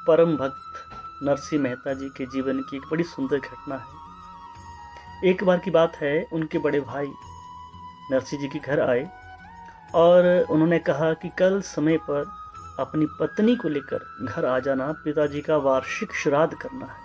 परम भक्त नरसिंह मेहता जी के जीवन की एक बड़ी सुंदर घटना है। एक बार की बात है, उनके बड़े भाई नरसिंह जी के घर आए और उन्होंने कहा कि कल समय पर अपनी पत्नी को लेकर घर आ जाना, पिताजी का वार्षिक श्राद्ध करना है।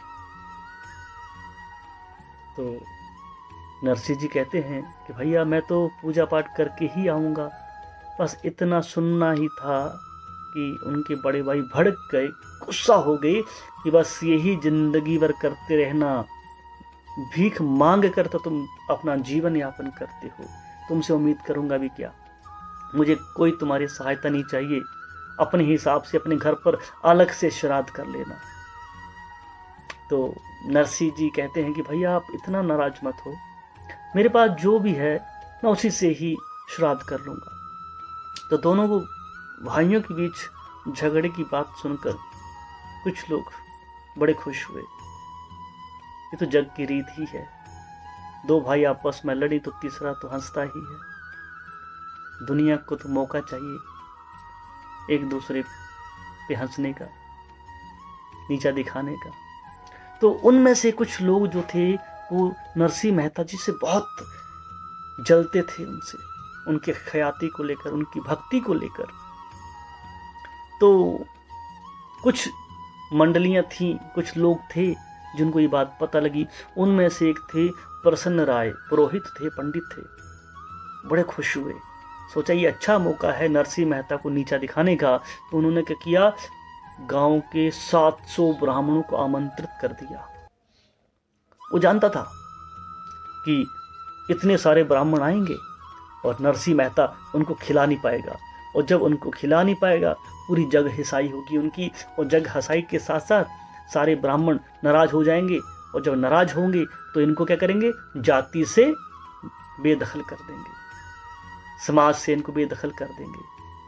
तो नरसिंह जी कहते हैं कि भैया मैं तो पूजा पाठ करके ही आऊँगा, बस इतना सुनना ही था कि उनके बड़े भाई भड़क गए, गुस्सा हो गए कि बस यही जिंदगी भर करते रहना, भीख मांग कर तो तुम अपना जीवन यापन करते हो, तुमसे उम्मीद करूंगा भी क्या, मुझे कोई तुम्हारी सहायता नहीं चाहिए, अपने हिसाब से अपने घर पर अलग से श्राद्ध कर लेना। तो नरसिंह जी कहते हैं कि भैया आप इतना नाराज मत हो, मेरे पास जो भी है मैं उसी से ही श्राद्ध कर लूंगा। तो दोनों को भाइयों के बीच झगड़े की बात सुनकर कुछ लोग बड़े खुश हुए। ये तो जग की रीत ही है, दो भाई आपस में लड़ी तो तीसरा तो हंसता ही है। दुनिया को तो मौका चाहिए एक दूसरे पे हंसने का, नीचा दिखाने का। तो उनमें से कुछ लोग जो थे वो नरसिंह मेहता जी से बहुत जलते थे, उनसे, उनके ख्याति को लेकर, उनकी भक्ति को लेकर। तो कुछ मंडलियां थीं, कुछ लोग थे जिनको ये बात पता लगी। उनमें से एक थे प्रसन्न राय, पुरोहित थे, पंडित थे, बड़े खुश हुए। सोचा ये अच्छा मौका है नरसिंह मेहता को नीचा दिखाने का। तो उन्होंने क्या किया, गांव के 700 ब्राह्मणों को आमंत्रित कर दिया। वो जानता था कि इतने सारे ब्राह्मण आएंगे और नरसिंह मेहता उनको खिला नहीं पाएगा, और जब उनको खिला नहीं पाएगा पूरी जग हसाई होगी उनकी, और जग हसाई के साथ साथ सारे ब्राह्मण नाराज हो जाएंगे, और जब नाराज होंगे तो इनको क्या करेंगे, जाति से बेदखल कर देंगे, समाज से इनको बेदखल कर देंगे।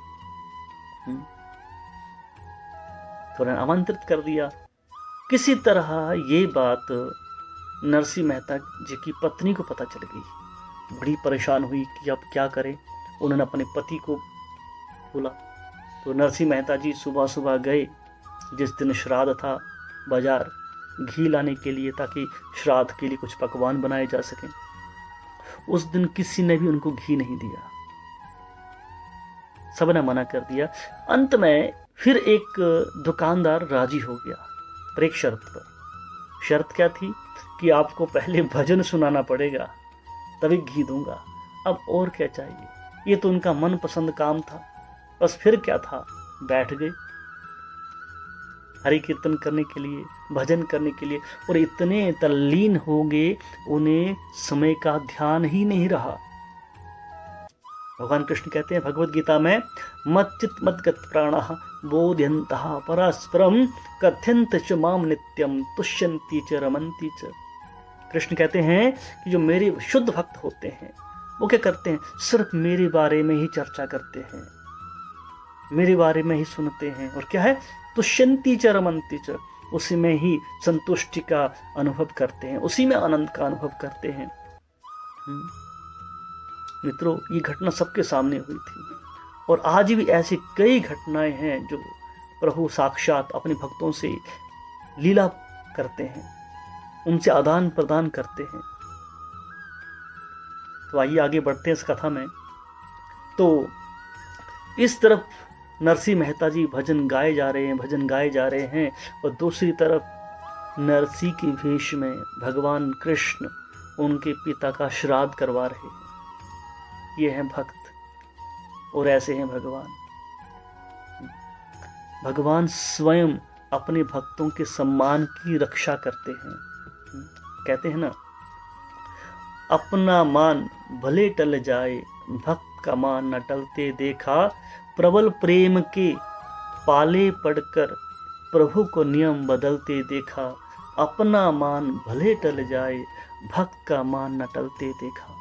तो उन्होंने आमंत्रित कर दिया। किसी तरह ये बात नरसिंह मेहता जी की पत्नी को पता चल गई। बड़ी परेशान हुई कि अब क्या करें। उन्होंने अपने पति को बोला। तो नरसिंह मेहता जी सुबह सुबह गए, जिस दिन श्राद्ध था, बाजार घी लाने के लिए, ताकि श्राद्ध के लिए कुछ पकवान बनाए जा सकें। उस दिन किसी ने भी उनको घी नहीं दिया, सबने मना कर दिया। अंत में फिर एक दुकानदार राजी हो गया, पर एक शर्त पर। शर्त क्या थी कि आपको पहले भजन सुनाना पड़ेगा, तभी घी दूंगा। अब और क्या चाहिए, ये तो उनका मनपसंद काम था। बस फिर क्या था, बैठ गए हरि कीर्तन करने के लिए, भजन करने के लिए, और इतने तल्लीन हो गए उन्हें समय का ध्यान ही नहीं रहा। भगवान कृष्ण कहते हैं भगवत गीता में, मच्चित मद्गत प्राणः बोध्यन्तः परस्परम कथ्यन्त च माम नित्यम तुष्यन्ति च रमन्ति च। कृष्ण कहते हैं कि जो मेरे शुद्ध भक्त होते हैं वो क्या करते हैं, सिर्फ मेरे बारे में ही चर्चा करते हैं, मेरे बारे में ही सुनते हैं, और क्या है, तुष्यन्ति च रमन्ति च, उसी में ही संतुष्टि का अनुभव करते हैं, उसी में आनंद का अनुभव करते हैं। मित्रों, ये घटना सबके सामने हुई थी, और आज भी ऐसी कई घटनाएं हैं जो प्रभु साक्षात अपने भक्तों से लीला करते हैं, उनसे आदान प्रदान करते हैं। तो आइए आगे बढ़ते हैं इस कथा में। तो इस तरफ नरसिंह मेहता जी भजन गाए जा रहे हैं, भजन गाए जा रहे हैं, और दूसरी तरफ नरसिंह के वेश में भगवान कृष्ण उनके पिता का श्राद्ध करवा रहे हैं। ये हैं भक्त, और ऐसे हैं भगवान। भगवान स्वयं अपने भक्तों के सम्मान की रक्षा करते हैं। कहते हैं ना, अपना मान भले टल जाए, भक्त का मान न टलते देखा, प्रबल प्रेम के पाले पड़कर प्रभु को नियम बदलते देखा, अपना मान भले टल जाए, भक्त का मान न टलते देखा।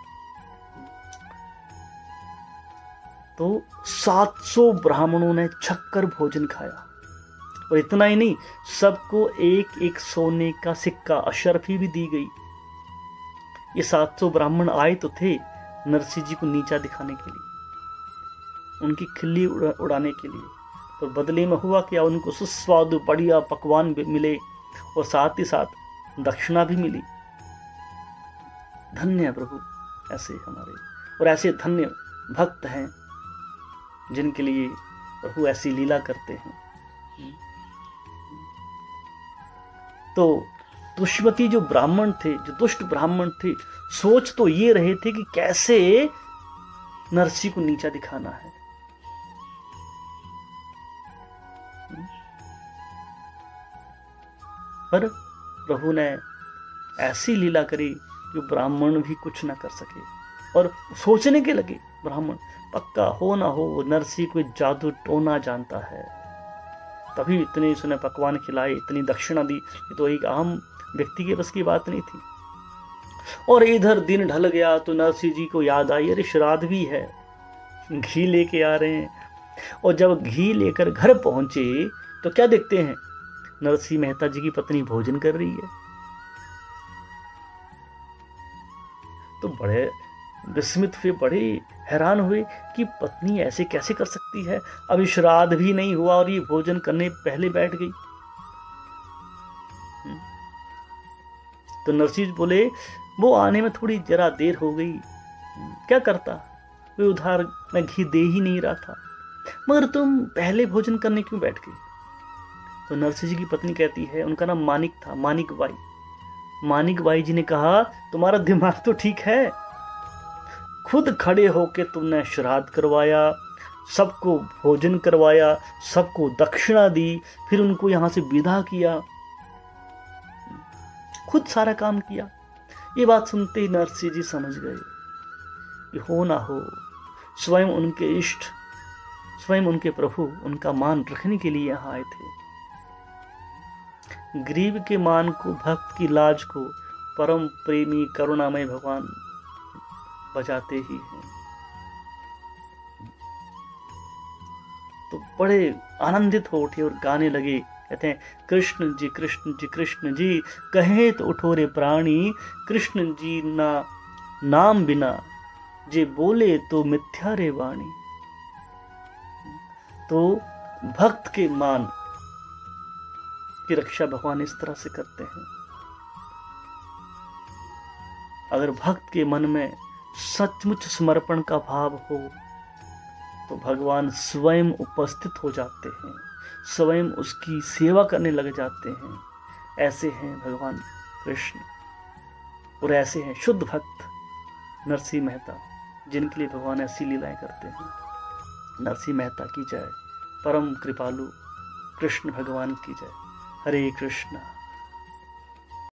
तो 700 ब्राह्मणों ने छक्कर भोजन खाया, और इतना ही नहीं, सबको एक एक सोने का सिक्का, अशर्फी भी दी गई। ये 700 ब्राह्मण आए तो थे नरसिंह जी को नीचा दिखाने के लिए, उनकी खिल्ली उड़ाने के लिए, तो बदले में हुआ क्या, उनको सुस्वादु बढ़िया पकवान भी मिले और साथ ही साथ दक्षिणा भी मिली। धन्य है प्रभु ऐसे हमारे, और ऐसे धन्य भक्त हैं जिनके लिए प्रभु ऐसी लीला करते हैं। तो दुष्मती जो ब्राह्मण थे, जो दुष्ट ब्राह्मण थे, सोच तो ये रहे थे कि कैसे नरसी को नीचा दिखाना है। पर प्रभु ने ऐसी लीला करी कि ब्राह्मण भी कुछ ना कर सके, और सोचने के लगे ब्राह्मण पक्का हो ना हो नरसी कोई जादू टोना जानता है, तभी इतने उसने पकवान खिलाए, इतनी दक्षिणा दी। ये तो एक आम व्यक्ति के बस की बात नहीं थी। और इधर दिन ढल गया तो नरसिंह जी को याद आई, अरे श्राद्ध भी है, घी लेके आ रहे हैं। और जब घी लेकर घर पहुंचे तो क्या देखते हैं, नरसिंह मेहता जी की पत्नी भोजन कर रही है। तो बड़े विस्मित हुए, बड़े हैरान हुए कि पत्नी ऐसे कैसे कर सकती है, अभी श्राद्ध भी नहीं हुआ और ये भोजन करने पहले बैठ गई। तो नरसिंह बोले, वो आने में थोड़ी जरा देर हो गई, क्या करता, वे उधार मैं घी दे ही नहीं रहा था, मगर तुम पहले भोजन करने क्यों बैठ गई। तो नरसिंह जी की पत्नी कहती है, उनका नाम मानिक था, मानिक बाई। मानिक बाई जी ने कहा, तुम्हारा दिमाग तो ठीक है, खुद खड़े होके तुमने श्राद्ध करवाया, सबको भोजन करवाया, सबको दक्षिणा दी, फिर उनको यहां से विदा किया, खुद सारा काम किया। ये बात सुनते ही नरसिंह जी समझ गए कि हो ना हो स्वयं उनके इष्ट, स्वयं उनके प्रभु उनका मान रखने के लिए यहां आए थे। गरीब के मान को, भक्त की लाज को परम प्रेमी करुणामय भगवान बचाते ही हैं। तो बड़े आनंदित हो उठे और गाने लगे, कहते हैं, कृष्ण जी कृष्ण जी कृष्ण जी, कहे तो उठो रे प्राणी, कृष्ण जी ना नाम बिना, जे बोले तो मिथ्या रे वाणी। तो भक्त के मान की रक्षा भगवान इस तरह से करते हैं। अगर भक्त के मन में सचमुच समर्पण का भाव हो तो भगवान स्वयं उपस्थित हो जाते हैं, स्वयं उसकी सेवा करने लग जाते हैं। ऐसे हैं भगवान कृष्ण, और ऐसे हैं शुद्ध भक्त नरसिंह मेहता, जिनके लिए भगवान ऐसी लीलाएं करते हैं। नरसिंह मेहता की जय, परम कृपालु कृष्ण भगवान की जय। हरे कृष्ण।